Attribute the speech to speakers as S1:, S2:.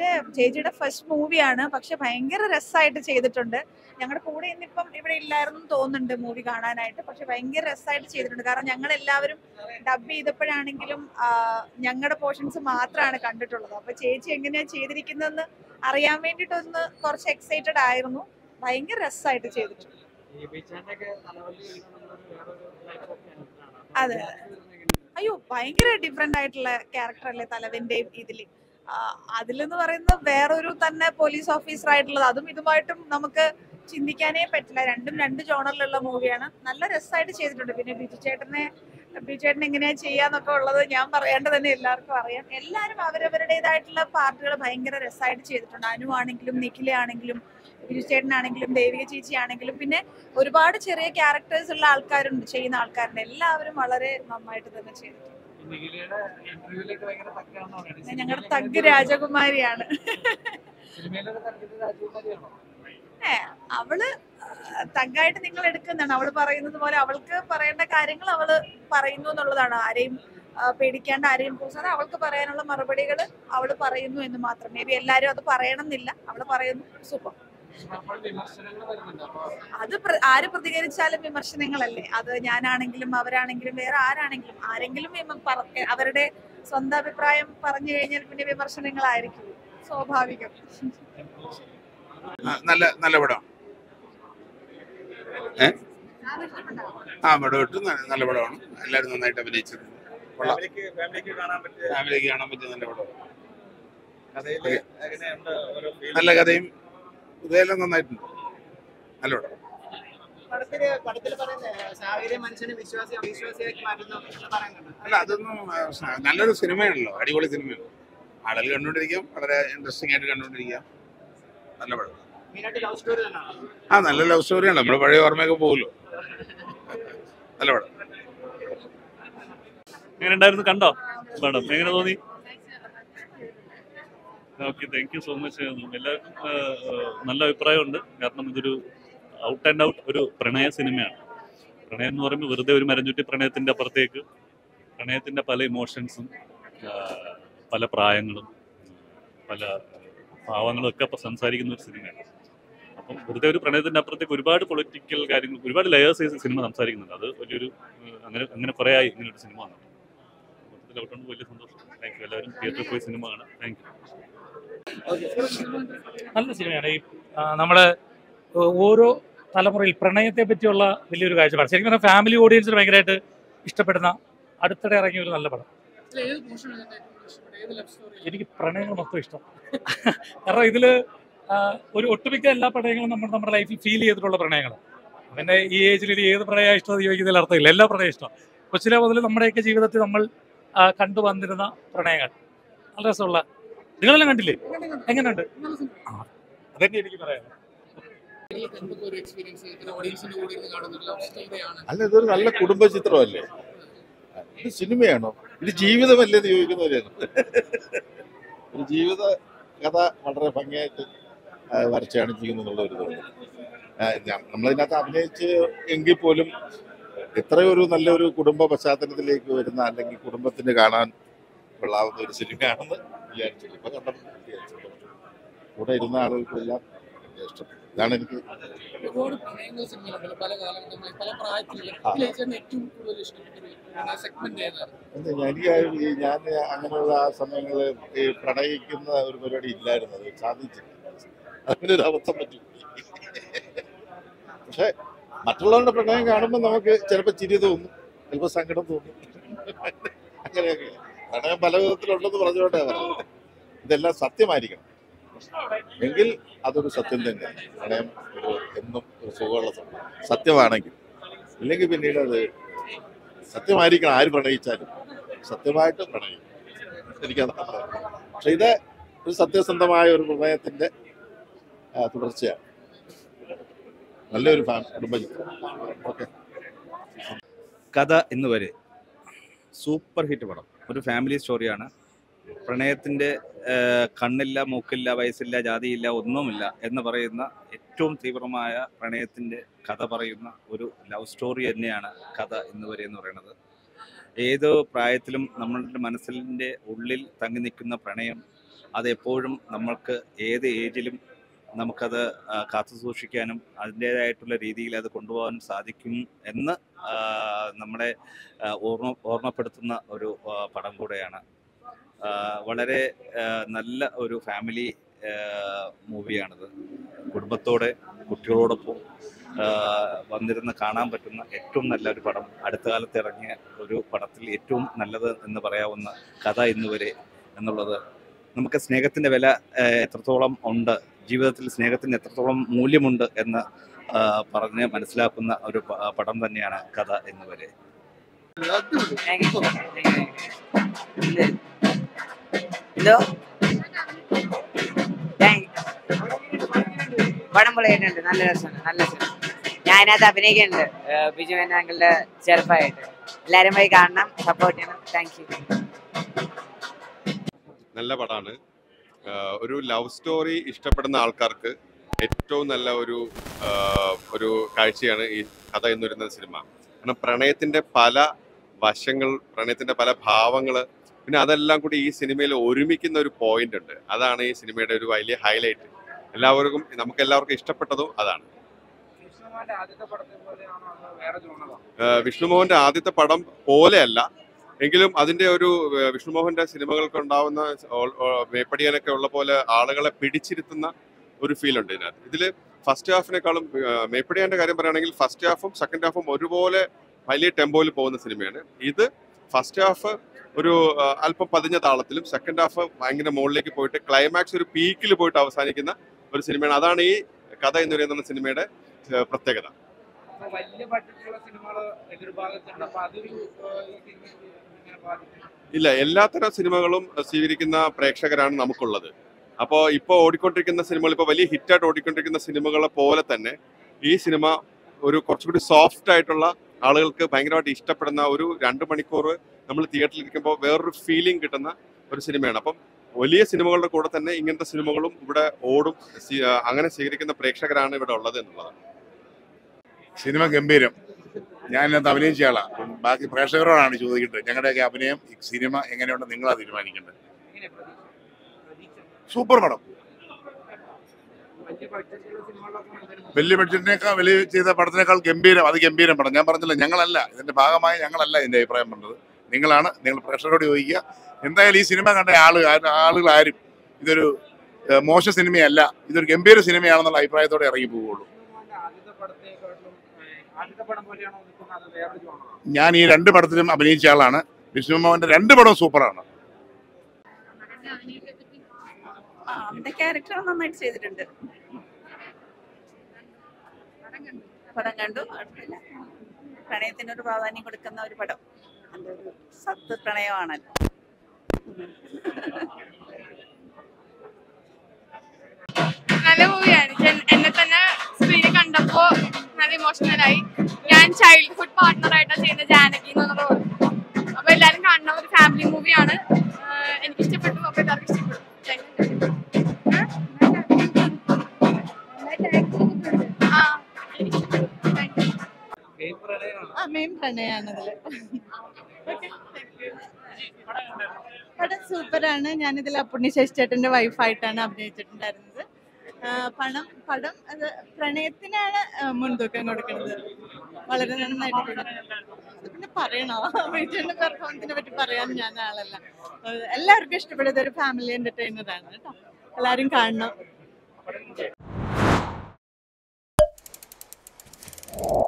S1: എന്റെ ചേച്ചിയുടെ ഫസ്റ്റ് മൂവിയാണ്. പക്ഷെ ഭയങ്കര രസമായിട്ട് ചെയ്തിട്ടുണ്ട്. ഞങ്ങളുടെ കൂടെ ഇന്നിപ്പം ഇവിടെ ഇല്ലായിരുന്നു തോന്നുന്നുണ്ട് മൂവി കാണാനായിട്ട്. പക്ഷെ ഭയങ്കര രസമായിട്ട് ചെയ്തിട്ടുണ്ട്. കാരണം ഞങ്ങൾ എല്ലാവരും ഡബ് ചെയ്തപ്പോഴാണെങ്കിലും ഞങ്ങളുടെ പോർഷൻസ് മാത്രമാണ് കണ്ടിട്ടുള്ളത്. അപ്പൊ ചേച്ചി എങ്ങനെയാ ചെയ്തിരിക്കുന്നതെന്ന് അറിയാൻ വേണ്ടിയിട്ടൊന്ന് കുറച്ച് എക്സൈറ്റഡ് ആയിരുന്നു. ഭയങ്കര രസമായിട്ട് ചെയ്തിട്ടുണ്ട്. അതെ, അയ്യോ ഭയങ്കര ഡിഫറെന്റ് ആയിട്ടുള്ള ക്യാരക്ടർ അല്ലേ തലവന്റെയും ഇതില്. അതിലെന്ന് പറയുന്നത് വേറൊരു തന്നെ പോലീസ് ഓഫീസർ ആയിട്ടുള്ളത്. അതും ഇതുമായിട്ടും നമുക്ക് ചിന്തിക്കാനേ പറ്റില്ല. രണ്ടും രണ്ട് ജോണറിലുള്ള മൂവിയാണ്. നല്ല രസമായിട്ട് ചെയ്തിട്ടുണ്ട്. പിന്നെ ബിജുചേട്ടൻ എങ്ങനെയാ ചെയ്യാന്നൊക്കെ ഉള്ളത് ഞാൻ പറയാണ്ട് തന്നെ എല്ലാവർക്കും അറിയാം. എല്ലാവരും അവരവരുടേതായിട്ടുള്ള പാർട്ടുകൾ ഭയങ്കര രസമായിട്ട് ചെയ്തിട്ടുണ്ട്. അനു ആണെങ്കിലും നിഖില ആണെങ്കിലും ബിജുചേട്ടനാണെങ്കിലും ദേവിക ചേച്ചി ആണെങ്കിലും പിന്നെ ഒരുപാട് ചെറിയ ക്യാരക്ടേഴ്സ് ഉള്ള ആൾക്കാരുണ്ട്, ചെയ്യുന്ന ആൾക്കാരുണ്ട്. എല്ലാവരും വളരെ നന്നായിട്ട് തന്നെ ചെയ്തിട്ടുണ്ട്. ഞങ്ങളുടെ തഗ് രാജകുമാരിയാണ്. അവള് തഗ്ഗായിട്ട് നിങ്ങൾ എടുക്കുന്നതാണ്. അവള് പറയുന്നത് പോലെ അവൾക്ക് പറയേണ്ട കാര്യങ്ങൾ അവള് പറയുന്നു എന്നുള്ളതാണ്. ആരെയും പേടിക്കാണ്ട്, ആരെയും കൂസാതെ അവൾക്ക് പറയാനുള്ള മറുപടികൾ അവള് പറയുന്നു എന്ന് മാത്രം. മേ ബി എല്ലാരും അത് പറയണം എന്നില്ല, അവള് പറയുന്നു. സൂപ്പർ. അത് ആര് പ്രതികരിച്ചാലും വിമർശനങ്ങളല്ലേ. അത് ഞാനാണെങ്കിലും അവരാണെങ്കിലും വേറെ ആരാണെങ്കിലും അവരുടെ സ്വന്തം അഭിപ്രായം പറഞ്ഞു കഴിഞ്ഞാൽ പിന്നെ വിമർശനങ്ങളായിരിക്കും സ്വാഭാവികം.
S2: നല്ല നല്ല പടം. പടം നല്ല പടമാണ്. എല്ലാവരും നന്നായിട്ട് അഭിനയിച്ചിട്ടുണ്ട്. ഫാമിലിക്ക് കാണാൻ പറ്റിയ നല്ല പടം. നല്ല കഥയും ഇതെല്ലാം നന്നായിട്ടുണ്ട്. നല്ല പടം. അല്ല, അതൊന്നും നല്ലൊരു സിനിമയാണല്ലോ. അടിപൊളി സിനിമയാണ്. ആളുകൾ കണ്ടുകൊണ്ടിരിക്കാം. വളരെ ഇൻട്രസ്റ്റിംഗ് ആയിട്ട് കണ്ടുകൊണ്ടിരിക്കാം. നല്ല പടം. നല്ല ലവ് സ്റ്റോറിയാണ്. നമ്മുടെ പഴയ ഓർമ്മയൊക്കെ പോകുമല്ലോ. നല്ല പടം.
S3: എങ്ങനെ ഉണ്ടായിരുന്നു? കണ്ടോ പടം? എങ്ങനെ തോന്നി? Okay, thank you so much. എല്ലാവർക്കും നല്ല അഭിപ്രായമുണ്ട്. കാരണം ഇതൊരു ഔട്ട് ആൻഡ് ഔട്ട് ഒരു പ്രണയ സിനിമയാണ്. പ്രണയം എന്ന് പറയുമ്പോൾ വെറുതെ ഒരു മരഞ്ചുറ്റി പ്രണയത്തിൻ്റെ അപ്പുറത്തേക്ക് പ്രണയത്തിൻ്റെ പല ഇമോഷൻസും പല പ്രായങ്ങളും പല ഭാവങ്ങളും ഒക്കെ സംസാരിക്കുന്ന ഒരു സിനിമയാണ്. അപ്പം വെറുതെ ഒരു പ്രണയത്തിൻ്റെ അപ്പുറത്തേക്ക് ഒരുപാട് പൊളിറ്റിക്കൽ കാര്യങ്ങൾ, ഒരുപാട് ലെയേഴ്സ് ഈ സിനിമ സംസാരിക്കുന്നുണ്ട്. അത് വലിയൊരു അങ്ങനെ കുറേ ആയി ഇങ്ങനൊരു സിനിമ വന്നു. മൊത്തത്തിൽ ഔട്ടുണ്ട്. വലിയ സന്തോഷം. Thank you. എല്ലാവരും തിയേറ്ററിൽ പോയി സിനിമ കാണാം. Thank you.
S4: നല്ല സിനിമയാണ്. ഈ നമ്മുടെ ഓരോ തലമുറയിൽ പ്രണയത്തെ പറ്റിയുള്ള വലിയൊരു കാഴ്ചപ്പാട്. ശരിക്കും പറഞ്ഞാൽ ഫാമിലി ഓഡിയൻസിന് ഭയങ്കരമായിട്ട് ഇഷ്ടപ്പെടുന്ന അടുത്തിടെ ഇറങ്ങിയ ഒരു നല്ല പടം. എനിക്ക് പ്രണയങ്ങൾ മൊത്തം ഇഷ്ടം. കാരണം ഇതിൽ ഒരു ഒട്ടുമിക്ക എല്ലാ പ്രണയങ്ങളും നമ്മുടെ ലൈഫിൽ ഫീൽ ചെയ്തിട്ടുള്ള പ്രണയങ്ങളാണ്. പിന്നെ ഈ ഏജിൽ ഏത് പ്രണയം ഇഷ്ടം ചോദിക്കുന്നതിൽ അർത്ഥമില്ല. എല്ലാ പ്രണയം ഇഷ്ടം. കൊച്ചിലെ മുതൽ നമ്മുടെയൊക്കെ ജീവിതത്തിൽ നമ്മൾ കണ്ടുവന്നിരുന്ന പ്രണയങ്ങൾ നല്ല രസമുള്ള. നിങ്ങളെല്ലാം കണ്ടില്ലേ? എങ്ങനെയുണ്ട്? അതൊക്കെ എനിക്ക് പറയാം.
S2: അല്ല, ഇതൊരു നല്ല കുടുംബ ചിത്രമല്ലേ? ഇത് സിനിമയാണോ? ഇത് ജീവിതമല്ലേ എന്ന് ചോദിക്കുന്നവരെയാണ്. ഒരു ജീവിത കഥ വളരെ ഭംഗിയായിട്ട് വരച്ചാണ് ചെയ്യുന്നുള്ള ഒരു തോന്നുന്നു. നമ്മളതിനകത്ത് അഭിനയിച്ച് എങ്കിൽ പോലും എത്രയൊരു നല്ലൊരു കുടുംബ പശ്ചാത്തലത്തിലേക്ക് വരുന്ന, അല്ലെങ്കിൽ കുടുംബത്തിന് കാണാൻ കൊള്ളാവുന്ന ഒരു സിനിമയാണെന്ന് വിചാരിച്ചില്ല. ഇപ്പൊ കണ്ടപ്പോൾ കൂടെ ഇരുന്ന ആളുകൾക്കെല്ലാം ഇഷ്ടപ്പെട്ടു. ഇതാണ് എനിക്ക് ഞാൻ അങ്ങനെയുള്ള ആ സമയങ്ങളിൽ ഈ പ്രണയിക്കുന്ന ഒരു പരിപാടി ഇല്ലായിരുന്നു. അത് സാധിച്ചില്ല. അതിനൊരു അബദ്ധം പറ്റി. പക്ഷെ മറ്റുള്ളവരുടെ പ്രണയം കാണുമ്പോൾ നമുക്ക് ചിലപ്പോൾ ചിരി തോന്നും, ചിലപ്പോൾ സങ്കടം തോന്നും. അങ്ങനെയൊക്കെ പ്രണയം പല വിധത്തിലുണ്ടെന്ന് പറഞ്ഞുകൊണ്ടേ പറയുന്നത്. ഇതെല്ലാം സത്യമായിരിക്കണം എങ്കിൽ അതൊരു സത്യം തന്നെയാണ്. പ്രണയം എന്നും ഒരു സുഖമുള്ള സത്യമാണെങ്കിൽ. ഇല്ലെങ്കിൽ പിന്നീട് അത് സത്യമായിരിക്കണം. ആര് പ്രണയിച്ചാലും സത്യമായിട്ട് പ്രണയിക്കും. എനിക്കതാണ് പറയാം. പക്ഷെ ഇത് ഒരു സത്യസന്ധമായ ഒരു പ്രണയത്തിന്റെ തുടർച്ചയാണ്. നല്ലൊരു കുടുംബചിത്രം. ഓക്കെ.
S5: കഥ എന്ന് വരെ സൂപ്പർ ഹിറ്റ് പടം. ഒരു ഫാമിലി സ്റ്റോറിയാണ്. പ്രണയത്തിൻ്റെ കണ്ണില്ല, മൂക്കില്ല, വയസ്സില്ല, ജാതിയില്ല, ഒന്നുമില്ല എന്ന് പറയുന്ന ഏറ്റവും തീവ്രമായ പ്രണയത്തിൻ്റെ കഥ പറയുന്ന ഒരു ലവ് സ്റ്റോറി തന്നെയാണ് കഥ എന്ന് വരെ എന്ന് പറയുന്നത്. ഏതോ പ്രായത്തിലും നമ്മളുടെ മനസ്സിൻ്റെ ഉള്ളിൽ തങ്ങി നിൽക്കുന്ന പ്രണയം അതെപ്പോഴും നമ്മൾക്ക് ഏത് ഏജിലും നമുക്കത് കാത്തു സൂക്ഷിക്കാനും അതിൻ്റേതായിട്ടുള്ള രീതിയിൽ അത് കൊണ്ടുപോകാൻ സാധിക്കും എന്ന് നമ്മളെ ഓർമ്മപ്പെടുത്തുന്ന ഒരു പടം കൂടെയാണ്. വളരെ നല്ല ഒരു ഫാമിലി മൂവിയാണിത്. കുടുംബത്തോടെ കുട്ടികളോടൊപ്പം വന്നിരുന്ന് കാണാൻ പറ്റുന്ന ഏറ്റവും നല്ലൊരു പടം. അടുത്ത കാലത്ത് ഇറങ്ങിയ ഒരു പടത്തിൽ ഏറ്റവും നല്ലത് എന്ന് പറയാവുന്ന കഥ ഇന്നുവരെ എന്നുള്ളത്, നമുക്ക് സ്നേഹത്തിൻ്റെ വില എത്രത്തോളം ഉണ്ട്, ജീവിതത്തിൽ സ്നേഹത്തിന് എത്രത്തോളം മൂല്യമുണ്ട് എന്ന് പറഞ്ഞ് മനസ്സിലാക്കുന്ന ഒരു പടം തന്നെയാണ് കഥ ഇന്നുവരെ.
S6: പടം പൊളിയായിട്ടുണ്ട്. നല്ല രസമാണ്, നല്ല രസം. ഞാൻ അതിനകത്ത് അഭിനയിക്കുന്നുണ്ട്, ബിജു മേനോന്റെ ചെറുപ്പമായിട്ട്. എല്ലാവരും പോയി കാണണം, സപ്പോർട്ട് ചെയ്യണം. Thank you.
S7: നല്ല പടമാണ്. ഒരു ലവ് സ്റ്റോറി ഇഷ്ടപ്പെടുന്ന ആൾക്കാർക്ക് ഏറ്റവും നല്ല ഒരു കാഴ്ചയാണ് ഈ കഥ എന്ന് പറയുന്ന സിനിമ. കാരണം പ്രണയത്തിന്റെ പല വശങ്ങൾ, പ്രണയത്തിന്റെ പല ഭാവങ്ങൾ, പിന്നെ അതെല്ലാം കൂടി ഈ സിനിമയിൽ ഒരുമിക്കുന്ന ഒരു പോയിന്റ് ഉണ്ട്. അതാണ് ഈ സിനിമയുടെ ഒരു വലിയ ഹൈലൈറ്റ്. നമുക്ക് എല്ലാവർക്കും ഇഷ്ടപ്പെട്ടതും അതാണ്. വിഷ്ണുമോഹന്റെ ആദ്യത്തെ പടം പോലെയല്ല, എങ്കിലും അതിന്റെ ഒരു വിഷ്ണുമോഹന്റെ സിനിമകൾക്ക് ഉണ്ടാവുന്ന മേപ്പടിയാനൊക്കെ ഉള്ള പോലെ ആളുകളെ പിടിച്ചിരുത്തുന്ന ഒരു ഫീൽ ഉണ്ട് ഇതിനകത്ത്. ഇതില് ഫസ്റ്റ് ഹാഫിനേക്കാളും മേപ്പടിയാന്റെ കാര്യം പറയുകയാണെങ്കിൽ ഫസ്റ്റ് ഹാഫും സെക്കൻഡ് ഹാഫും ഒരുപോലെ വലിയ ടെമ്പോയിൽ പോകുന്ന സിനിമയാണ്. ഇത് ഫസ്റ്റ് ഹാഫ് ഒരു അല്പം പതിഞ്ഞ താളത്തിലും സെക്കൻഡ് ഹാഫ് ഭയങ്കര മുകളിലേക്ക് പോയിട്ട് ക്ലൈമാക്സ് ഒരു പീക്കിൽ പോയിട്ട് അവസാനിക്കുന്ന ഒരു സിനിമയാണ്. അതാണ് ഈ കഥ എന്ന് പറയുന്ന സിനിമയുടെ പ്രത്യേകത. ഇല്ല, എല്ലാത്തരം സിനിമകളും സ്വീകരിക്കുന്ന പ്രേക്ഷകരാണ് നമുക്കുള്ളത്. അപ്പോൾ ഇപ്പോൾ ഓടിക്കൊണ്ടിരിക്കുന്ന സിനിമകൾ, ഇപ്പോൾ വലിയ ഹിറ്റായിട്ട് ഓടിക്കൊണ്ടിരിക്കുന്ന സിനിമകളെ പോലെ തന്നെ ഈ സിനിമ ഒരു കുറച്ചുകൂടി സോഫ്റ്റ് ആയിട്ടുള്ള ആളുകൾക്ക് ഭയങ്കരമായിട്ട് ഇഷ്ടപ്പെടുന്ന ഒരു 2 മണിക്കൂർ നമ്മൾ തിയേറ്ററിൽ ഇരിക്കുമ്പോൾ വേറൊരു ഫീലിംഗ് കിട്ടുന്ന ഒരു സിനിമയാണ്. അപ്പം വലിയ സിനിമകളുടെ കൂടെ തന്നെ ഇങ്ങനത്തെ സിനിമകളും ഇവിടെ ഓടും. അങ്ങനെ സ്വീകരിക്കുന്ന പ്രേക്ഷകരാണ് ഇവിടെ ഉള്ളത് എന്നുള്ളതാണ്.
S8: സിനിമ ഗംഭീരം. ഞാൻ ഇന്നത്തെ അഭിനയിച്ച ആളാണ്. ബാക്കി പ്രേക്ഷകരോടാണ് ചോദിക്കേണ്ടത്. ഞങ്ങളുടെയൊക്കെ അഭിനയം, സിനിമ എങ്ങനെയുണ്ട് നിങ്ങളാ തീരുമാനിക്കേണ്ടത്. സൂപ്പർ പടം. വലിയ ബഡ്ജറ്റിനേക്കാൾ വലിയ ചെയ്ത പടത്തിനേക്കാൾ ഗംഭീരം, അത് ഗംഭീരം പടം. ഞാൻ പറഞ്ഞില്ല, ഞങ്ങളല്ല ഇതിന്റെ ഭാഗമായി, ഞങ്ങളല്ല ഇതിന്റെ അഭിപ്രായം പറഞ്ഞത്. നിങ്ങളാണ്. നിങ്ങൾ പ്രേക്ഷകരോട് ചോദിക്കുക. എന്തായാലും ഈ സിനിമ കണ്ട ആളുകളാരും ഇതൊരു മോശ സിനിമയല്ല, ഇതൊരു ഗംഭീര സിനിമയാണെന്നുള്ള അഭിപ്രായത്തോടെ ഇറങ്ങി പോവുകയുള്ളൂ. ഞാൻ ഈ 2 പടത്തിലും അഭിനയിച്ച ആളാണ്. വിഷ്ണുമോഹന്റെ 2 പടവും സൂപ്പറാണ്.
S1: ക്യാരക്ടർ നന്നായിട്ട് ചെയ്തിട്ടുണ്ട്. പടം കണ്ടു. പ്രണയത്തിനൊരു പ്രാധാന്യം കൊടുക്കുന്ന ഒരു പടം. അതൊരു സത്ത് പ്രണയമാണല്ലോ.
S9: നല്ല മൂവിയാണ്. എന്നെ തന്നെ സ്ക്രീനിൽ കണ്ടപ്പോ നല്ല ഇമോഷണലായി. ഞാൻ ചൈൽഡ്ഹുഡ് പാർട്ട്ണറായിട്ടാണ് ചെയ്യുന്ന ജാനകി എന്നുള്ള റോൾ. അപ്പൊ എല്ലാരും കാണുന്ന ഒരു ഫാമിലി മൂവിയാണ്. എനിക്ക് ഇഷ്ടപ്പെട്ടു. അപ്പൊ എല്ലാവർക്കും ഇഷ്ടപ്പെട്ടു.
S10: മെയിൻ പ്രണയാണ് ഇതില്. പടം സൂപ്പറാണ്. ഞാനിതിൽ അപ്പുണ്ണിശേഷി ചേട്ടന്റെ വൈഫായിട്ടാണ് അഭിനയിച്ചിട്ടുണ്ടായിരുന്നത്. പടം അത് പ്രണയത്തിനാണ് മുൻതൂക്കം കൊടുക്കുന്നത്. വളരെ നന്നായിട്ടുണ്ട്. അത് പിന്നെ പറയണോ, വിജയന്റെ പെർഫോമൻസിനെ പറ്റി പറയാൻ ഞാൻ ആളല്ല. എല്ലാവർക്കും ഇഷ്ടപ്പെടുന്നത് ഒരു ഫാമിലി എന്റർടൈനറാണ് കേട്ടോ. എല്ലാവരും കാണണം.